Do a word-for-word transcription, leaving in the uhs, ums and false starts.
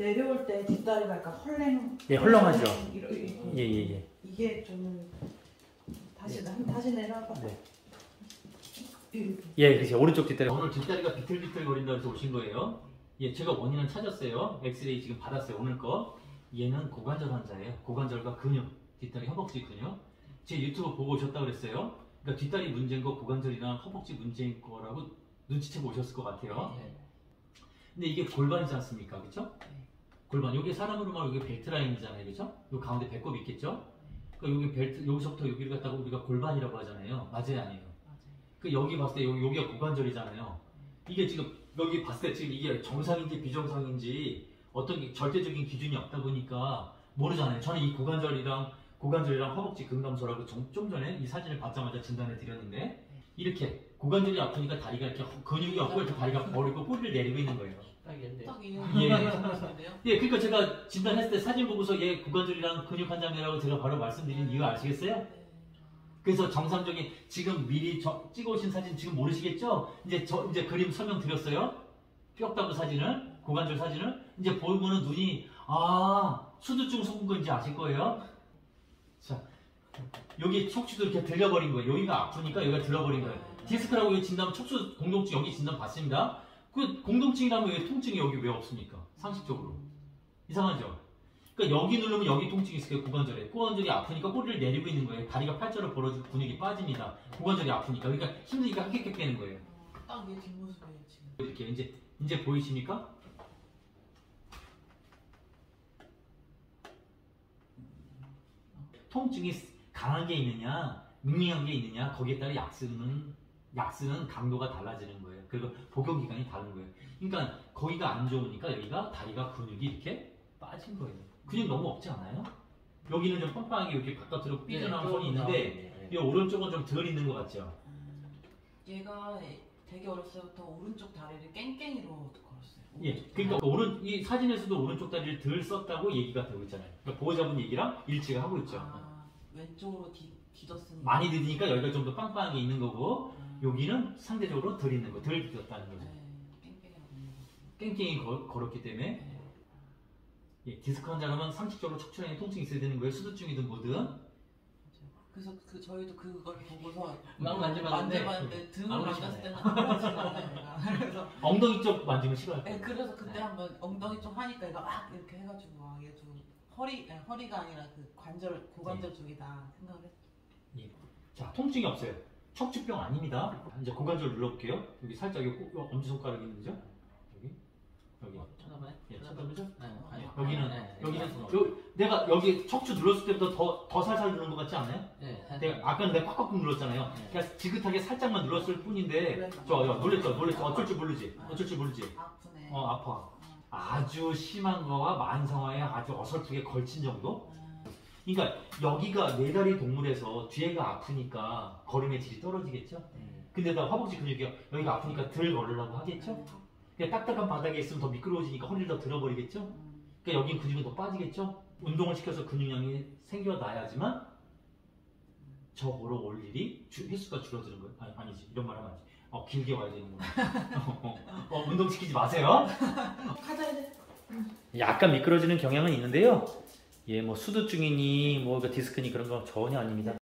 내려올 때 뒷다리가 약간 헐렁. 예, 헐렁하죠. 예예예. 예, 예. 이게 좀 다시 한 다시 내려봐. 네. 예, 그렇죠. 오른쪽 뒷다리. 오늘 뒷다리가 비틀비틀 거린다고 해서 오신 거예요. 예, 제가 원인은 찾았어요. 엑스레이 지금 받았어요. 오늘 거. 얘는 고관절 환자예요. 고관절과 근육, 뒷다리 허벅지 근육. 제 유튜브 보고 오셨다고 그랬어요. 그러니까 뒷다리 문제인 거, 고관절이나 허벅지 문제인 거라고 눈치채고 오셨을 것 같아요. 네. 근데 이게 골반이지 않습니까? 그렇죠? 골반. 여기 사람으로 말하면 여기 벨트 라인이잖아요. 그렇죠? 요 가운데 배꼽 있겠죠? 그러니까 여기 벨트, 여기서부터 여기를 갖다가 우리가 골반이라고 하잖아요. 맞아요, 아니에요? 그 여기 봤을 때 여기, 여기가 고관절이잖아요. 이게 지금 여기 봤을 때 지금 이게 정상인지 비정상인지 어떤 절대적인 기준이 없다 보니까 모르잖아요. 저는 이 고관절이랑 고관절이랑 허벅지 근감소라고 좀, 좀 전에 이 사진을 받자마자 진단해 드렸는데 이렇게 고관절이 아프니까 다리가 이렇게 근육이 없고 이렇게 다리가 버리고 꼬리를 내리고 있는 거예요. 딱인데. 딱이에요. 예. 예, 그러니까 제가 진단했을 때 사진 보고서 얘 고관절이랑 근육 환자라고 제가 바로 말씀드린 이유 아시겠어요? 그래서 정상적인 지금 미리 저, 찍어오신 사진 지금 모르시겠죠? 이제 저 이제 그림 설명 드렸어요. 뼈다구 사진을 고관절 사진을 이제 보면은 눈이 아 수두증 속은 건지 아실 거예요. 자 여기 척추도 이렇게 들려버린 거예요. 여기가 아프니까 여기가 들려버린 거예요. 디스크라고 여기 진단 척추 공동증 여기 진단 받습니다. 그 공동증이라면 왜 통증이 여기 왜 없습니까? 상식적으로 이상하죠? 그러니까 여기 누르면 여기 통증이 있을 거예요. 고관절에. 고관절이 아프니까 꼬리를 내리고 있는 거예요. 다리가 팔자로 벌어지고 근육이 빠집니다. 고관절이 아프니까. 그러니까 힘드니까 하객객 되는 거예요. 딱 얘 뒷모습이에요 지금. 이렇게 이제 이제 보이십니까? 통증이 강한 게 있느냐, 밍밍한 게 있느냐 거기에 따라 약 쓰는 약 쓰는 강도가 달라지는 거예요. 그리고 복용 기간이 다른 거예요. 그러니까 거기가 안 좋으니까 여기가 다리가 근육이 이렇게 빠진 거예요. 근육 너무 없지 않아요? 여기는 좀 빵빵하게 이렇게 바깥으로 삐져나온 네, 선이 있는데 이 오른쪽은 좀 덜 있는 것 같죠? 얘가 되게 어렸을 때부터 오른쪽 다리를 깽깽이로 걸었어요. 예, 그러니까 오른 이 사진에서도 오른쪽 다리를 덜 썼다고 얘기가 되고 있잖아요. 그러니까 보호자분 얘기랑 일치가 하고 있죠. 아, 왼쪽으로 뒤, 뒤졌으니까 많이 늦으니까 여기가 좀 더 빵빵하게 있는 거고 아, 여기는 상대적으로 덜 있는 거, 덜 뒤졌다는 거죠. 네, 깽깽이라고 있는 거. 깽깽이 걸, 걸었기 때문에 네. 예, 디스크 환자라면 상식적으로 척추라인에 통증이 있어야 되는 거예요. 수두증이든 뭐든. 그래서 그 저희도 그걸 보고서 막 만져봤는데 만져봤는데 등을 아무렇지 만졌을 때는 않아요. 아무렇지 않아요. 그래서 엉덩이 쪽 만지면 싫어요. 네, 그래서 그때 네. 한번 엉덩이 쪽 하니까 얘가 막 이렇게 해가지고 아, 얘도 허리 아니, 허리가 아니라 그 관절 고관절 쪽이다 생각을 했죠. 자, 통증이 없어요. 척추병 아닙니다. 이제 고관절 눌러볼게요. 여기 살짝 여기 꼭- 엄지손가락이 있는죠? 여기 여기 쳐다봐요? 예, 쳐다보죠? 네, 아니, 여기는 네, 여기는 네, 요, 내가 여기 척추 눌렀을 때보다 더, 더 살살 누른 것 같지 않아요? 네, 살짝. 내가 아까는 내가 꽉꽉 눌렀잖아요. 네. 그냥 지긋하게 살짝만 눌렀을 뿐인데 저 야, 놀랬죠, 놀랬죠. 어쩔 줄 모르지, 어쩔 줄 모르지. 아프네. 어 아파. 아주 심한 거와 만성화에 아주 어설프게 걸친 정도? 아, 그러니까 여기가 네 다리 동물에서 뒤에가 아프니까 걸음의 질이 떨어지겠죠? 음. 근데 나 허벅지 근육이 여기가 아프니까 덜 걸으려고 하겠죠? 그냥 딱딱한 바닥에 있으면 더 미끄러워지니까 허리를 더 들어버리겠죠? 음, 그러니까 여긴 근육은 더 빠지겠죠? 운동을 시켜서 근육량이 생겨나야지만 저거로 올 일이 주, 횟수가 줄어드는 거예요. 아니, 아니지 이런 말 하면 안 돼. 어, 길게 와야 되는구나. 어, 어, 운동 시키지 마세요. 가자 이제. 약간 미끄러지는 경향은 있는데요. 예, 뭐 수두증이니 뭐 디스크니 그런 거 전혀 아닙니다.